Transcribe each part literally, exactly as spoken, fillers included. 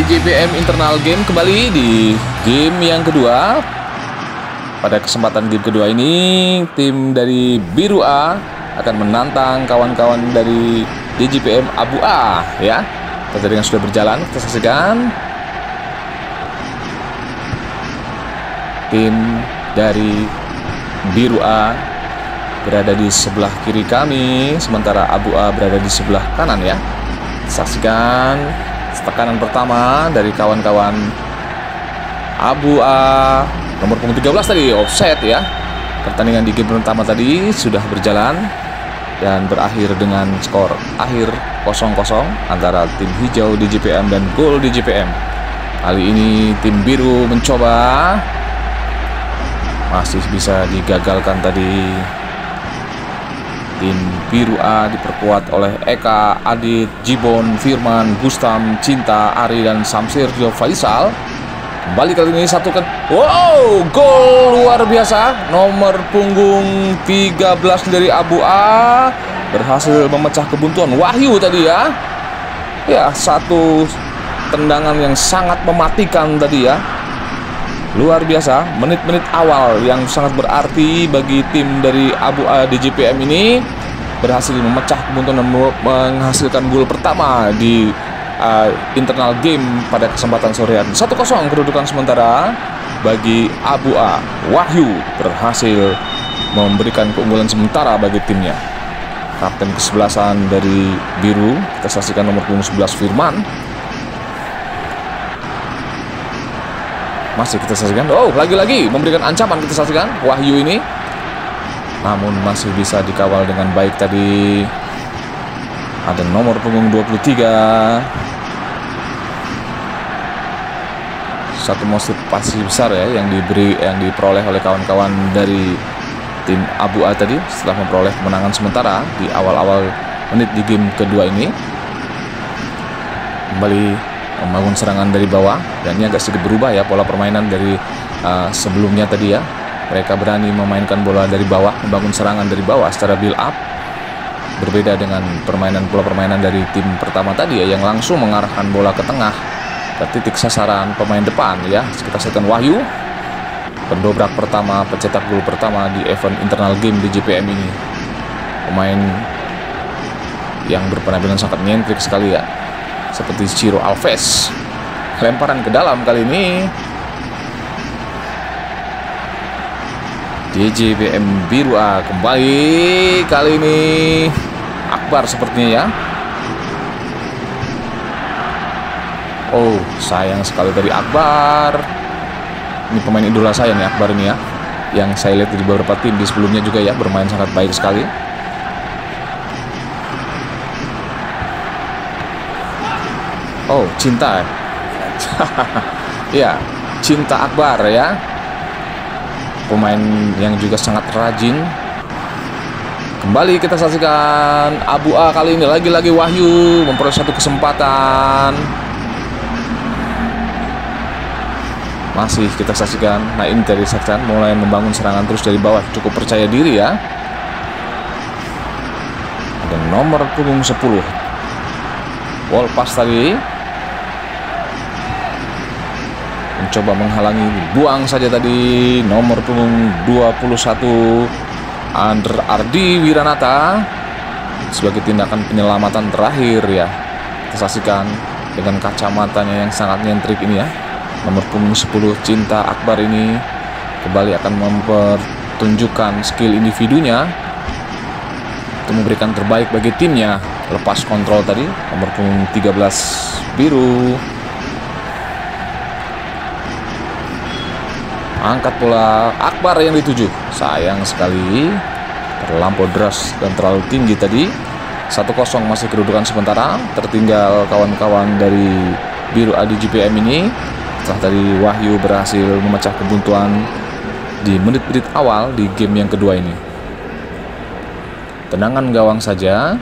J P M internal game kembali di game yang kedua. Pada kesempatan game kedua ini, tim dari Biru A akan menantang kawan-kawan dari D J P M Abu A ya. Pertandingan sudah berjalan, kita saksikan. Tim dari Biru A berada di sebelah kiri kami, sementara Abu A berada di sebelah kanan ya. Saksikan tekanan pertama dari kawan-kawan Abu A, nomor punggung tiga belas tadi offset ya. Pertandingan di game pertama tadi sudah berjalan dan berakhir dengan skor akhir kosong kosong antara tim hijau D J P M dan gol D J P M. Kali ini tim biru mencoba, masih bisa digagalkan tadi. Tim Biru A diperkuat oleh Eka, Adit, Jibon, Firman, Gustam, Cinta, Ari, dan Samsir Jo Faisal. Kembali kali ini satu kan. Wow, gol luar biasa. Nomor punggung tiga belas dari Abu A berhasil memecah kebuntuan Wahyu tadi ya. Ya, satu tendangan yang sangat mematikan tadi ya. Luar biasa, menit-menit awal yang sangat berarti bagi tim dari Abu A D J P M ini berhasil memecah kebuntuan dan menghasilkan gol pertama di uh, internal game pada kesempatan sore hari. satu kosong kedudukan sementara bagi Abu A. Wahyu berhasil memberikan keunggulan sementara bagi timnya. Kapten kesebelasan dari Biru, kita saksikan nomor punggung sebelas Firman. Masih kita saksikan, oh lagi-lagi memberikan ancaman, kita saksikan Wahyu ini, namun masih bisa dikawal dengan baik tadi. Ada nomor punggung dua puluh tiga, satu motivasi besar ya yang diberi, yang diperoleh oleh kawan-kawan dari tim Abu A tadi setelah memperoleh kemenangan sementara di awal-awal menit di game kedua ini. Kembali membangun serangan dari bawah, dan ini agak sedikit berubah ya pola permainan dari uh, sebelumnya tadi ya. Mereka berani memainkan bola dari bawah, membangun serangan dari bawah secara build up, berbeda dengan permainan pola permainan dari tim pertama tadi ya, yang langsung mengarahkan bola ke tengah ke titik sasaran pemain depan ya. Kita saksikan Wahyu, pendobrak pertama, pencetak gol pertama di event internal game di J P M ini. Pemain yang berpenampilan sangat nyentrik sekali ya, seperti Ciro Alves. Lemparan ke dalam kali ini D J P M Biru A kembali, kali ini Akbar sepertinya ya. Oh, sayang sekali dari Akbar. Ini pemain idola saya nih, Akbar ini ya, yang saya lihat di beberapa tim di sebelumnya juga ya, bermain sangat baik sekali. Oh, Cinta ya, Cinta Akbar ya, pemain yang juga sangat rajin. Kembali kita saksikan Abu A kali ini lagi-lagi Wahyu memperoleh satu kesempatan. Masih kita saksikan. Nah, ini dari saksikan mulai membangun serangan terus dari bawah, cukup percaya diri ya. Ada nomor punggung sepuluh wall pass tadi, mencoba menghalangi, buang saja tadi. Nomor punggung dua puluh satu Andre Ardi Wiranata sebagai tindakan penyelamatan terakhir ya. Kita saksikan dengan kacamatanya yang sangat nyentrik ini ya. Nomor punggung sepuluh Cinta Akbar ini kembali akan mempertunjukkan skill individunya untuk memberikan terbaik bagi timnya. Lepas kontrol tadi nomor punggung tiga belas Biru. Angkat bola, Akbar yang dituju. Sayang sekali, terlampau deras dan terlalu tinggi tadi. satu kosong masih kedudukan sementara. Tertinggal kawan-kawan dari Biru A D J P M ini setelah tadi Wahyu berhasil memecah kebuntuan di menit-menit awal di game yang kedua ini. Tendangan gawang saja.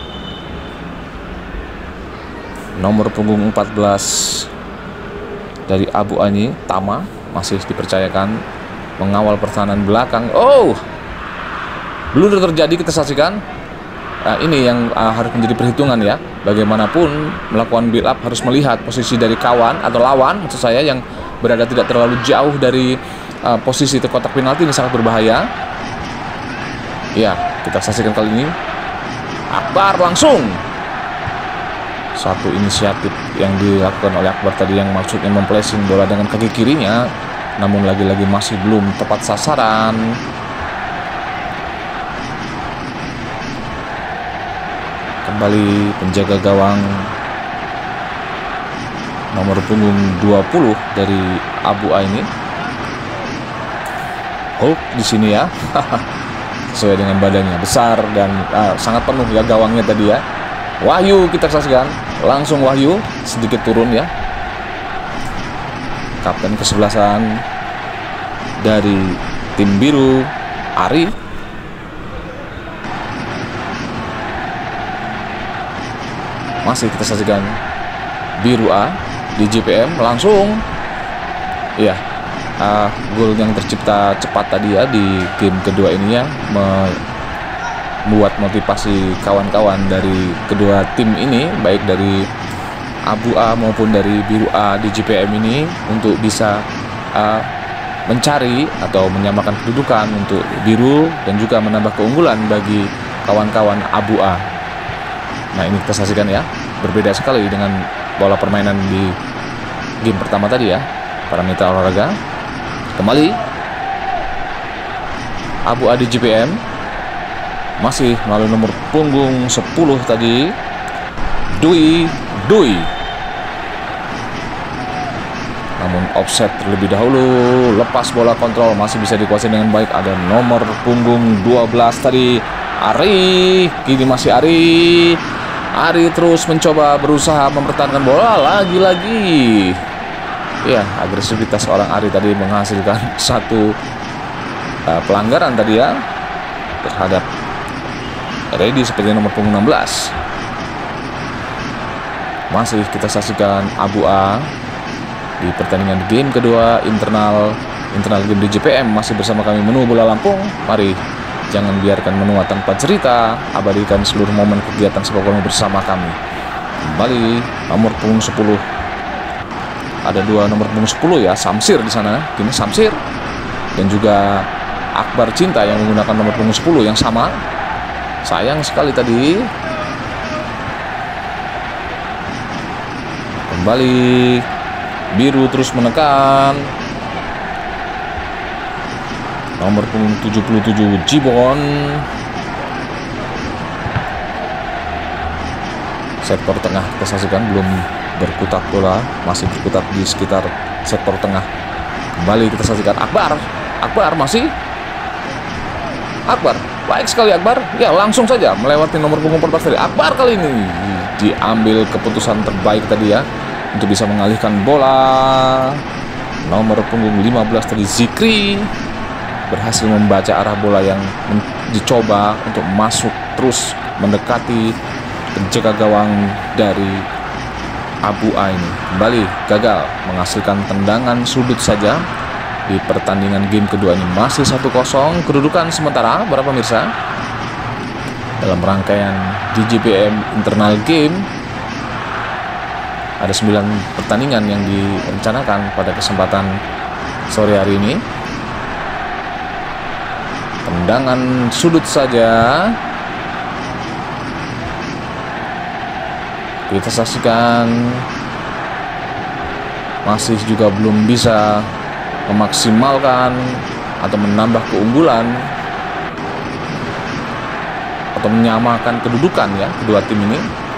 Nomor punggung empat belas dari Abu A ini, Tama, masih dipercayakan mengawal pertahanan belakang. Oh, blunder terjadi, kita saksikan. uh, ini yang uh, harus menjadi perhitungan ya. Bagaimanapun melakukan build up harus melihat posisi dari kawan atau lawan, maksud saya, yang berada tidak terlalu jauh dari uh, posisi kotak penalti. Ini sangat berbahaya. Ya, kita saksikan kali ini Akbar langsung satu inisiatif yang dilakukan oleh Akbar tadi, yang maksudnya memplacing bola dengan kaki kirinya, namun lagi-lagi masih belum tepat sasaran. Kembali penjaga gawang nomor punggung dua puluh dari Abu A ini, Hulk di sini ya. Sesuai dengan badannya besar dan uh, sangat penuh ya gawangnya tadi ya. Wahyu kita saksikan, langsung Wahyu sedikit turun ya. Kapten kesebelasan dari tim biru, Ari. Masih kita saksikan biru A di J P M langsung. Iya. Uh, gol yang tercipta cepat tadi ya di game kedua ini ya, membuat motivasi kawan-kawan dari kedua tim ini, baik dari Abu A maupun dari biru A di J P M ini, untuk bisa uh, mencari atau menyamakan kedudukan untuk biru dan juga menambah keunggulan bagi kawan-kawan Abu A. Nah, ini kita saksikan ya, berbeda sekali dengan bola permainan di game pertama tadi ya, parameter olahraga. Kembali Abu A di J P M masih melalui nomor punggung sepuluh tadi, Dwi Dwi. Namun offset terlebih dahulu, lepas bola kontrol, masih bisa dikuasai dengan baik. Ada nomor punggung dua belas tadi, Ari. Kini masih Ari. Ari terus mencoba berusaha mempertahankan bola lagi-lagi. Ya, agresivitas seorang Ari tadi menghasilkan satu uh, pelanggaran tadi ya terhadap Ready seperti nomor punggung enam belas. Masih kita saksikan Abu A di pertandingan game kedua internal internal game di J P M, masih bersama kami Menu Bola Lampung. Mari jangan biarkan menua tanpa cerita, abadikan seluruh momen kegiatan sepak bola bersama kami. Kembali nomor punggung sepuluh. Ada dua nomor punggung sepuluh ya, Samsir di sana. Kini Samsir dan juga Akbar Cinta yang menggunakan nomor punggung sepuluh yang sama. Sayang sekali tadi. Kembali biru terus menekan. Nomor punggung tujuh puluh tujuh Jibon. Sektor tengah kita saksikan belum berkutat bola, masih berkutat di sekitar sektor tengah. Kembali kita saksikan Akbar. Akbar masih Akbar, baik sekali Akbar. Ya, langsung saja melewati nomor punggung empat belas tadi. Akbar kali ini diambil keputusan terbaik tadi ya, untuk bisa mengalihkan bola. Nomor punggung lima belas tadi Zikri berhasil membaca arah bola yang dicoba untuk masuk terus mendekati penjaga gawang dari Abu A ini. Kembali gagal menghasilkan tendangan sudut saja di pertandingan game kedua ini. Masih satu kosong kedudukan sementara para pemirsa dalam rangkaian di J P M internal game. Ada sembilan pertandingan yang direncanakan pada kesempatan sore hari ini. Tendangan sudut saja. Kita saksikan masih juga belum bisa memaksimalkan atau menambah keunggulan atau menyamakan kedudukan ya kedua tim ini.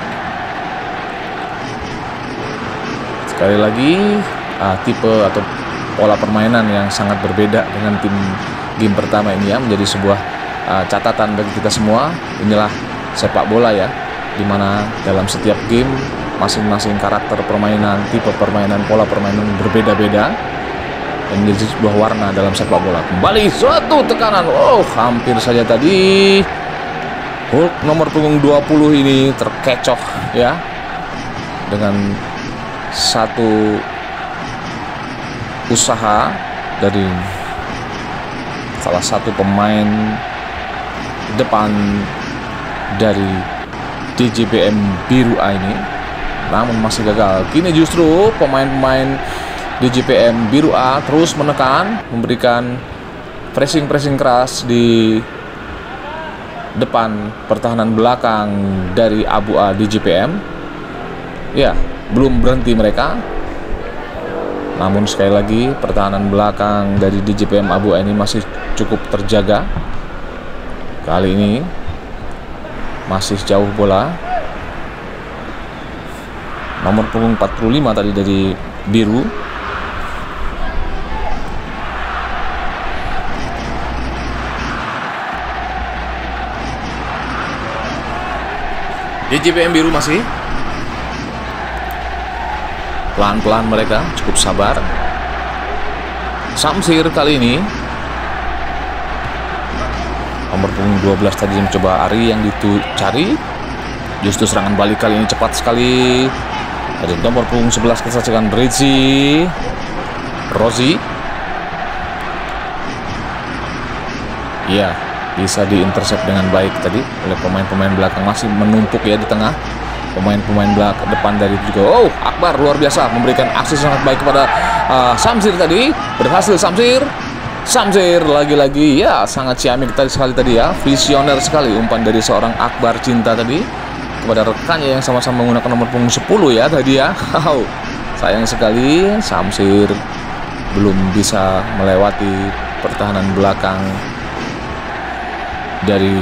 Sekali lagi uh, tipe atau pola permainan yang sangat berbeda dengan tim game pertama ini ya, menjadi sebuah uh, catatan bagi kita semua. Inilah sepak bola ya, dimana dalam setiap game masing-masing karakter permainan, tipe permainan, pola permainan berbeda-beda dan menjadi sebuah warna dalam sepak bola. Kembali suatu tekanan, oh hampir saja tadi Hulk nomor punggung dua puluh ini terkecoh ya, dengan satu usaha dari salah satu pemain depan dari D J P M Biru A ini, namun masih gagal. Kini justru pemain-pemain D J P M Biru A terus menekan, memberikan pressing-pressing keras di depan pertahanan belakang dari Abu A D J P M. Ya, belum berhenti mereka. Namun sekali lagi pertahanan belakang dari D J P M Abu A ini masih cukup terjaga. Kali ini masih jauh bola. Nomor punggung empat puluh lima tadi dari Biru. D J P M Biru masih pelan-pelan, mereka cukup sabar. Samsir kali ini nomor punggung dua belas tadi mencoba Ari yang dicari. Justru serangan balik kali ini cepat sekali dari nomor punggung sebelas, kita saksikan Rizzi Rozi. Ya, bisa diintercept dengan baik tadi oleh pemain-pemain belakang, masih menumpuk ya di tengah. Pemain-pemain belakang depan dari juga. Oh, Akbar luar biasa memberikan aksi sangat baik kepada uh, Samsir tadi. Berhasil Samsir. Samsir lagi-lagi ya, sangat ciamik tadi sekali tadi ya. Visioner sekali umpan dari seorang Akbar Cinta tadi kepada rekannya yang sama-sama menggunakan nomor punggung sepuluh ya tadi ya. Oh, sayang sekali Samsir belum bisa melewati pertahanan belakang dari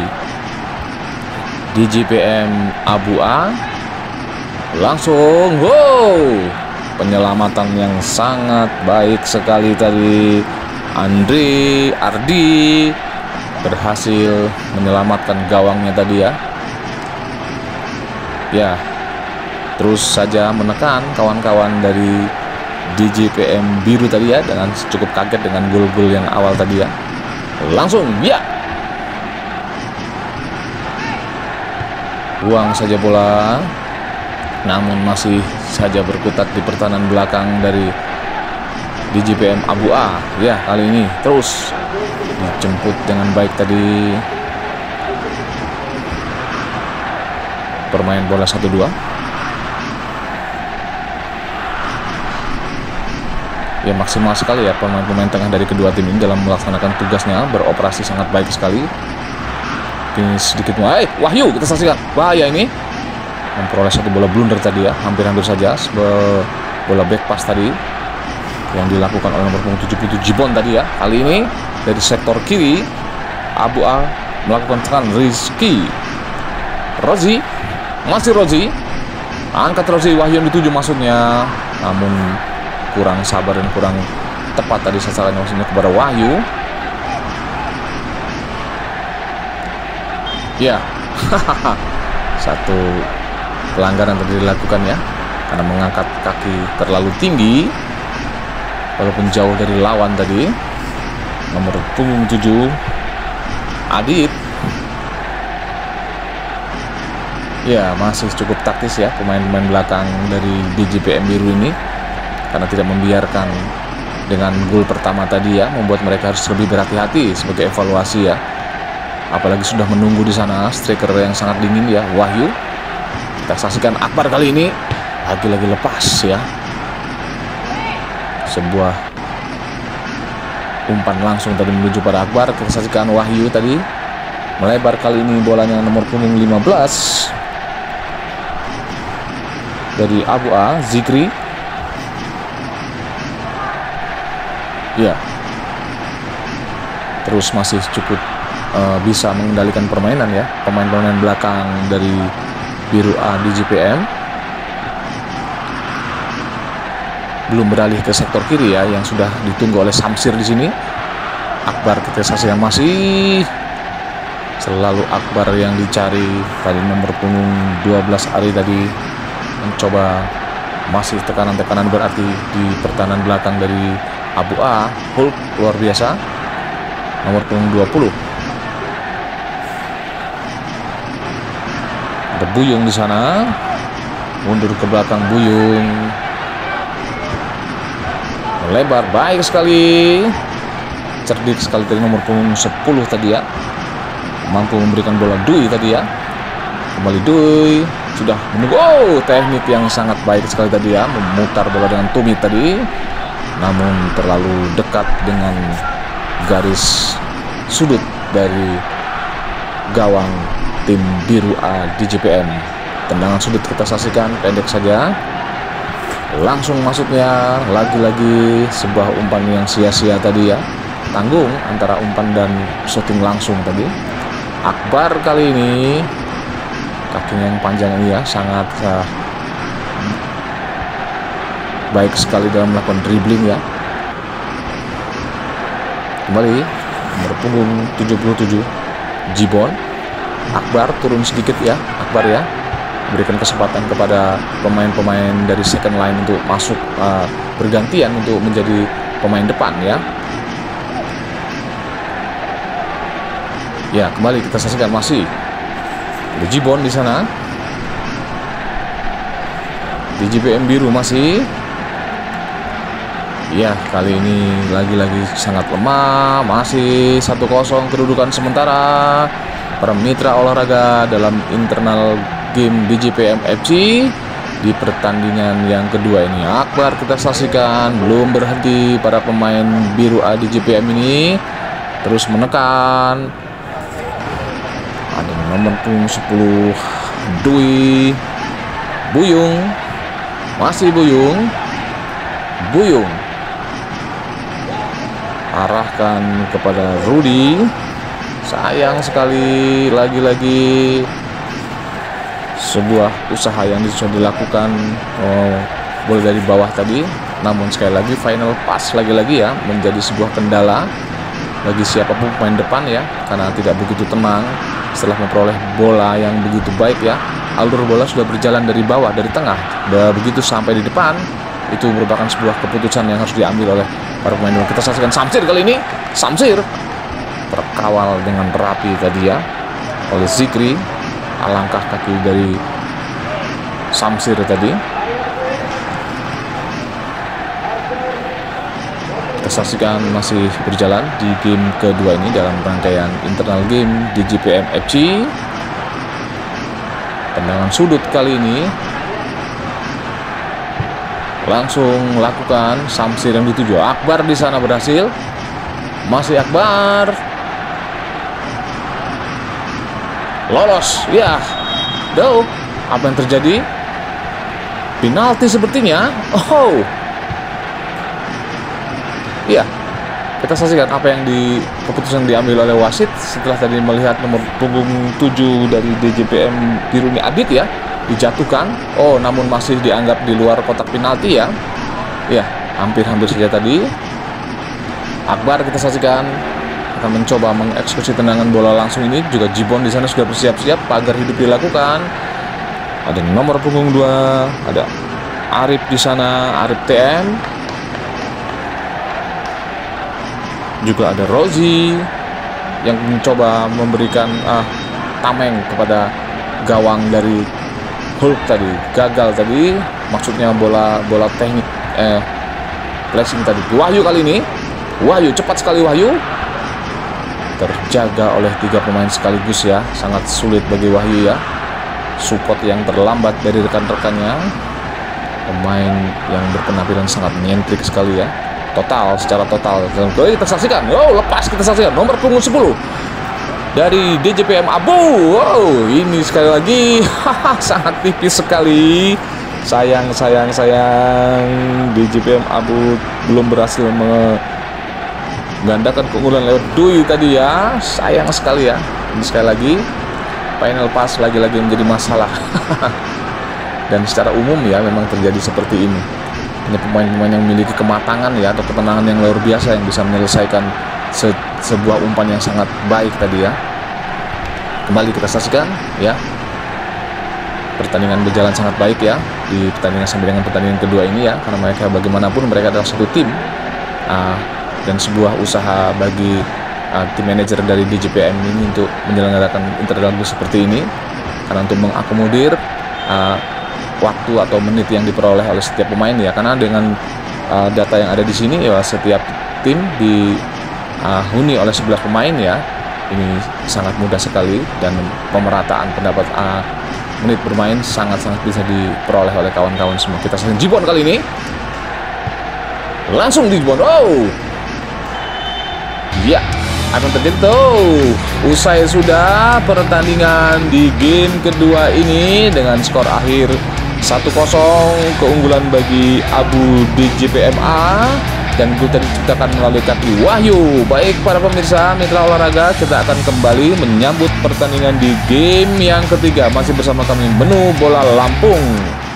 D J P M Abu A. Langsung wow, penyelamatan yang sangat baik sekali tadi. Andre Ardi berhasil menyelamatkan gawangnya tadi ya. Ya, terus saja menekan kawan-kawan dari D J P M Biru tadi ya, dengan cukup kaget dengan gol-gol yang awal tadi ya. Langsung ya, buang saja bola, namun masih saja berkutat di pertahanan belakang dari D J P M Abu A. Ya, kali ini terus dijemput dengan baik tadi permain bola satu dua. Ya, maksimal sekali ya pemain-pemain tengah dari kedua tim ini dalam melaksanakan tugasnya, beroperasi sangat baik sekali. Ini sedikit mulai, Wahyu kita saksikan, bahaya ini, memperoleh satu bola blunder tadi ya, hampir-hampir saja bola back pass tadi yang dilakukan oleh nomor punggung tujuh puluh tujuh Jibon tadi ya. Kali ini dari sektor kiri Abu A melakukan serangan. Rizky Rozi, masih Rozi, angkat Rozi, Wahyu yang dituju maksudnya, namun kurang sabar dan kurang tepat tadi sasarannya, maksudnya kepada Wahyu. Ya, satu pelanggaran tadi dilakukan ya, karena mengangkat kaki terlalu tinggi walaupun jauh dari lawan tadi. Nomor punggung tujuh Adit. Ya, masih cukup taktis ya pemain-pemain belakang dari D J P M Biru ini, karena tidak membiarkan dengan gol pertama tadi ya, membuat mereka harus lebih berhati-hati sebagai evaluasi ya. Apalagi sudah menunggu di sana striker yang sangat dingin ya, Wahyu. Kita saksikan Akbar kali ini lagi-lagi lepas ya. Sebuah umpan langsung tadi menuju pada Akbar. Kita saksikan Wahyu tadi melebar, kali ini bolanya nomor punggung lima belas dari Abu A, Zikri. Ya, terus masih cukup uh, bisa mengendalikan permainan ya pemain-pemain belakang dari Biru A D J P M. Belum beralih ke sektor kiri ya, yang sudah ditunggu oleh Samsir di sini. Akbar kita saksikan, masih selalu Akbar yang dicari tadi, nomor punggung dua belas Ari tadi mencoba, masih tekanan-tekanan berarti di pertahanan belakang dari Abu A. Hulk luar biasa, nomor punggung dua puluh. Ada Buyung di sana, mundur ke belakang Buyung, melebar baik sekali, cerdik sekali dari nomor punggung sepuluh tadi ya, mampu memberikan bola Dwi tadi ya. Kembali Dui sudah menunggu. Oh, teknik yang sangat baik sekali tadi ya, memutar bola dengan tumit tadi, namun terlalu dekat dengan garis sudut dari gawang tim biru A D J P M. Tendangan sudut kita saksikan, pendek saja, langsung masuknya. Lagi-lagi sebuah umpan yang sia-sia tadi ya, tanggung antara umpan dan shooting langsung tadi. Akbar kali ini kakinya yang panjang ini ya, sangat uh, baik sekali dalam melakukan dribbling ya. Kembali nomor punggung tujuh puluh tujuh Jibon. Akbar turun sedikit ya, Akbar ya, berikan kesempatan kepada pemain-pemain dari second line untuk masuk uh, bergantian untuk menjadi pemain depan ya. Ya, kembali kita saksikan masih ada Jibon di sana. D J P M biru masih. Ya, kali ini lagi-lagi sangat lemah. Masih satu kosong kedudukan sementara para mitra olahraga dalam internal game D J P M F C di pertandingan yang kedua ini. Akbar kita saksikan, belum berhenti para pemain biru A D J P M ini terus menekan. Ada nomor punggung sepuluh Dwi Buyung, masih Buyung Buyung arahkan kepada Rudy. Sayang sekali, lagi-lagi sebuah usaha yang bisa dilakukan oh, boleh dari bawah tadi, namun sekali lagi final pass lagi-lagi ya menjadi sebuah kendala bagi siapapun pemain depan ya, karena tidak begitu tenang setelah memperoleh bola yang begitu baik ya. Alur bola sudah berjalan dari bawah, dari tengah, dan begitu sampai di depan, itu merupakan sebuah keputusan yang harus diambil oleh para pemain depan. Kita saksikan Samsir kali ini. Samsir terkawal dengan rapi tadi ya oleh Zikri. Alangkah kaki dari Samsir tadi. Kita saksikan masih berjalan di game kedua ini dalam rangkaian internal game D J P M F C. Tendangan sudut kali ini langsung lakukan Samsir yang dituju. Akbar di sana berhasil. Masih Akbar. Lolos. Ya. Do. Apa yang terjadi? Penalti sepertinya. Oh. Iya, kita saksikan apa yang di keputusan diambil oleh wasit setelah tadi melihat nomor punggung tujuh dari D J P M biru ini Adit ya dijatuhkan. Oh, namun masih dianggap di luar kotak penalti ya. Ya, hampir-hampir saja tadi. Akbar kita saksikan akan mencoba mengeksekusi tendangan bola langsung ini. Juga Jibon di sana sudah bersiap-siap pagar hidup dilakukan. Ada nomor punggung dua, ada Arif di sana, Arif T M. Juga ada Rozi yang mencoba memberikan uh, tameng kepada gawang dari Hulk tadi. Gagal tadi, maksudnya bola bola teknik eh, flashing tadi. Wahyu kali ini, Wahyu cepat sekali Wahyu. Terjaga oleh tiga pemain sekaligus ya. Sangat sulit bagi Wahyu ya. Support yang terlambat dari rekan-rekannya. Pemain yang berpenampilan sangat nyentrik sekali ya. Total, secara total. Kita saksikan. Oh, lepas kita saksikan. Nomor punggung sepuluh dari D J P M Abu. Wow, ini sekali lagi sangat tipis sekali. Sayang, sayang, sayang. D J P M Abu belum berhasil menggandakan keunggulan lewat Dwi tadi ya. Sayang sekali ya. Ini sekali lagi final pass lagi-lagi menjadi masalah. Dan secara umum ya memang terjadi seperti ini. Ini pemain-pemain yang memiliki kematangan ya atau ketenangan yang luar biasa yang bisa menyelesaikan se sebuah umpan yang sangat baik tadi ya. Kembali kita saksikan ya. Pertandingan berjalan sangat baik ya di pertandingan sampai dengan pertandingan kedua ini ya, karena mereka bagaimanapun mereka adalah satu tim uh, dan sebuah usaha bagi uh, tim manajer dari D J P M ini untuk menyelenggarakan internal seperti ini karena untuk mengakomodir uh, waktu atau menit yang diperoleh oleh setiap pemain ya, karena dengan uh, data yang ada di sini ya setiap tim dihuni uh, oleh sebelas pemain ya, ini sangat mudah sekali, dan pemerataan pendapat uh, menit bermain sangat-sangat bisa diperoleh oleh kawan-kawan semua. Kita saksikan Jibon kali ini. Langsung di Jibon. Oh. Ya, akan terjadi tuh. Usai sudah pertandingan di game kedua ini dengan skor akhir satu kosong, keunggulan bagi Abu D J P M A, dan gol tadi diciptakan melalui kaki Wahyu. Baik para pemirsa mitra olahraga, kita akan kembali menyambut pertandingan di game yang ketiga masih bersama kami Menu Bola Lampung.